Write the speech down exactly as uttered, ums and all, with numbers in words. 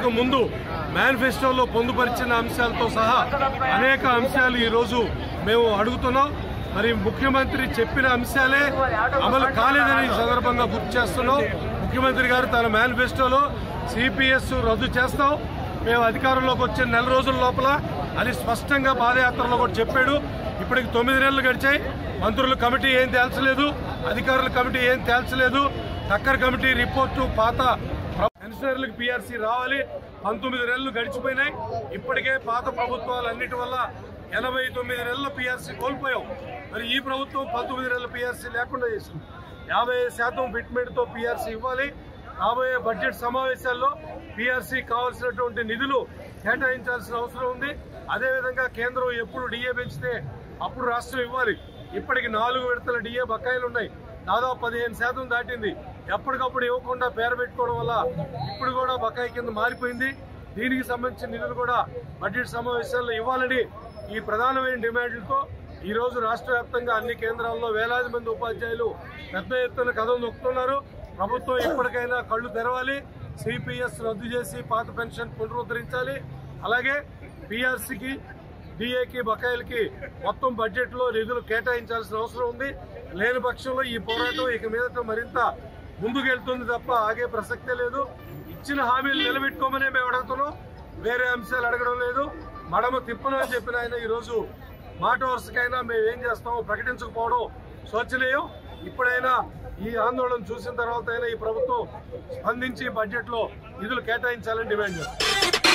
ఎన్నికలకు ముందు మేనిఫెస్టోలో పొందుపరిచిన అంశాలతో సహా అనేక అంశాలు ఈరోజు మేము అడుగుతున్నాం. మరి ముఖ్యమంత్రి చెప్పిన అంశాలే అమలు కాలేదని ఈ సందర్భంగా గుర్తు చేస్తున్నాం. ముఖ్యమంత్రి గారు తన మేనిఫెస్టోలో సిపిఎస్ రద్దు చేస్తాం, మేము అధికారంలోకి వచ్చే నెల రోజుల లోపల అని స్పష్టంగా పాదయాత్రలో కూడా చెప్పాడు. ఇప్పటికి తొమ్మిది నెలలు గడిచాయి. మంత్రుల కమిటీ ఏం తేల్చలేదు, అధికారుల కమిటీ ఏం తేల్చలేదు. టక్కర్ కమిటీ రిపోర్టు పాత పెన్షనర్లకు పీఆర్సీ రావాలి. పంతొమ్మిది నెలలు గడిచిపోయినాయి. ఇప్పటికే పాత ప్రభుత్వాలు అన్నిటి వల్ల ఎనభై తొమ్మిది నెలల పీఆర్సీ కోల్పోయాం. మరి ఈ ప్రభుత్వం పంతొమ్మిది నెలల పీఆర్సీ లేకుండా చేసింది. యాభై శాతం ఫిట్మెంట్తో పీఆర్సీ ఇవ్వాలి. రాబోయే బడ్జెట్ సమావేశాల్లో పీఆర్సీ కావాల్సినటువంటి నిధులు కేటాయించాల్సిన అవసరం ఉంది. అదేవిధంగా కేంద్రం ఎప్పుడు డిఏ పెంచితే అప్పుడు రాష్ట్రం ఇవ్వాలి. ఇప్పటికి నాలుగు విడతల డిఏ బకాయిలు ఉన్నాయి. దాదాపు పదిహేను శాతం దాటింది. ఎప్పటికప్పుడు ఇవ్వకుండా పేరు పెట్టుకోవడం వల్ల ఇప్పుడు కూడా బకాయి కింద మారిపోయింది. దీనికి సంబంధించిన నిధులు కూడా బడ్జెట్ సమావేశాల్లో ఇవ్వాలని ఈ ప్రధానమైన డిమాండ్లతో ఈ రోజు రాష్ట్ర వ్యాప్తంగా అన్ని కేంద్రాల్లో వేలాది మంది ఉపాధ్యాయులు పెద్ద ఎత్తున కథం నొక్కుతున్నారు. ప్రభుత్వం ఇప్పటికైనా కళ్లు తెరవాలి. సిపిఎస్ రద్దు చేసి పాత పెన్షన్ పునరుద్ధరించాలి. అలాగే పీఆర్సీకి డిఏకి బకాయిలకి మొత్తం బడ్జెట్ లో నిధులు కేటాయించాల్సిన అవసరం ఉంది. లేని పక్షంలో ఈ పోరాటం ఇక మీదట మరింత ముందుకెళ్తుంది తప్ప ఆగే ప్రసక్తే లేదు. ఇచ్చిన హామీలు నిలబెట్టుకోమనే మేము అడుగుతున్నాం, వేరే అంశాలు అడగడం లేదు. మడమ తిప్పను అని చెప్పిన ఆయన ఈరోజు మాట వరుసకైనా మేము ఏం చేస్తామో ప్రకటించకపోవడం శోచనీయం. ఇప్పుడైనా ఈ ఆందోళన చూసిన తర్వాత అయినా ఈ ప్రభుత్వం స్పందించి బడ్జెట్ లో నిధులు కేటాయించాలని డిమాండ్ చేస్తాం.